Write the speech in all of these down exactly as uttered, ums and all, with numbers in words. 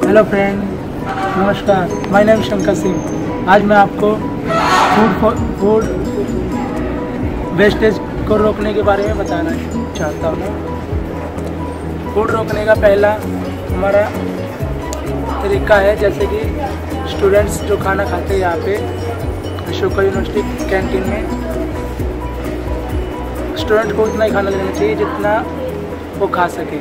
Hello friend, नमस्कार। My name Shankar Singh. आज मैं आपको फूड फूड वेस्टेज को रोकने के बारे में बताना चाहता हूँ। फूड रोकने का पहला हमारा तरीका है, जैसे कि स्टूडेंट्स जो खाना खाते हैं यहाँ पे अशोका यूनिवर्सिटी कैंटीन में, स्टूडेंट को उतना ही खाना लेना चाहिए जितना वो खा सके।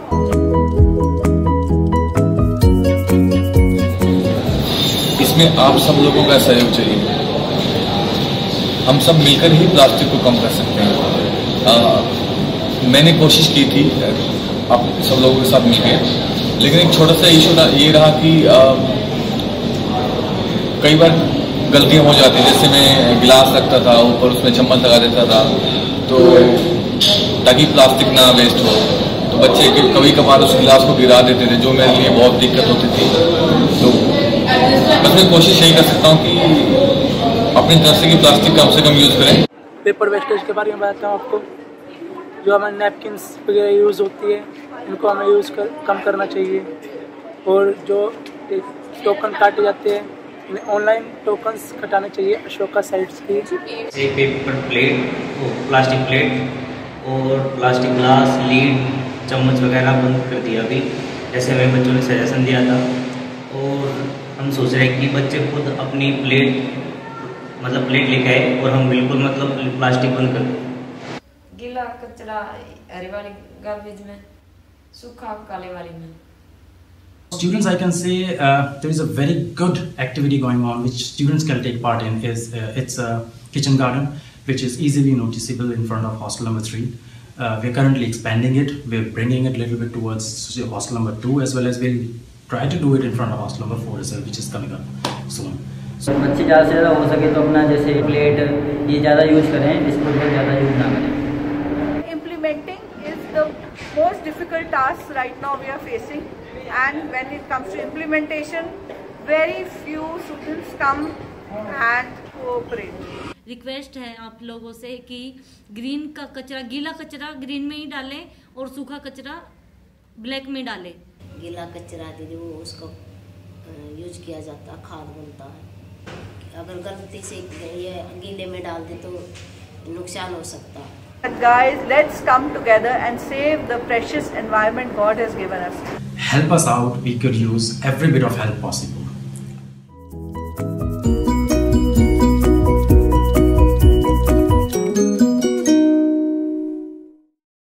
इसमें आप सब लोगों का सहयोग चाहिए। हम सब मिलकर ही प्लास्टिक को कम कर सकते हैं। आ, मैंने कोशिश की थी आप सब लोगों के साथ मिलकर, लेकिन एक छोटा सा इशू ये रहा कि आ, कई बार गलतियां हो जाती, जैसे मैं गिलास रखता था ऊपर, उसमें चम्मच लगा देता था तो ताकि प्लास्टिक ना वेस्ट हो, तो बच्चे कभी कभार उस गिलास को गिरा देते थे, जो मेरे लिए बहुत दिक्कत होती थी। तो बस मैं कोशिश यही कर सकता हूँ कि अपनी तरफ से कि प्लास्टिक कम से कम यूज़ करें। पेपर वेस्टेज के बारे में बताता हूँ आपको। जो हमारे नैपकिन्स वगैरह यूज़ होती है, इनको हमें यूज़ कर कम करना चाहिए। और जो टोकन काटे जाते हैं, ऑनलाइन टोकन्स कटाने चाहिए अशोका साइट्स की। एक पेपर प्लेट, प्लास्टिक प्लेट और प्लास्टिक ग्लास, लीड, चम्मच वगैरह बंद कर दिया अभी, जैसे हमें बच्चों ने सजेशन दिया था। और हम सोच रहे हैं कि बच्चे खुद अपनी प्लेट मतलब प्लेट लेके आए और हम बिल्कुल मतलब प्लास्टिक बंद कर दें। गीला कचरा हरी वाली गार्बेज में, सूखा काले वाली में। Students, I can say uh, there is a very good activity going on which students can take part in. Is uh, it's a kitchen garden which is easily noticeable in front of hostel number three. Uh, we're currently expanding it. We're bringing it a little bit towards hostel number two, as well as we'll try to do it in front of hostel number four as well, which is coming up soon. So, बच्चे ज़्यादा से ज़्यादा हो सके तो अपना जैसे plate ये ज़्यादा यूज़ करें, डिस्पोजल ज़्यादा यूज़ ना करें। Implementing is the most difficult task right now we are facing, and when it comes to implementation, very few students come and cooperate. Request है आप लोगों से कि ग्रीन का कचरा, गीला कचरा ग्रीन में ही डालें और सूखा कचरा ब्लैक में डालें। गीला कचरा दीदी वो उसको यूज किया जाता, खाद बनता है। अगर गलती से ये गीले में डाल दे तो नुकसान हो सकता है। But guys, let's come together and save the precious environment God has given us. Help us out. We could use every bit of help possible.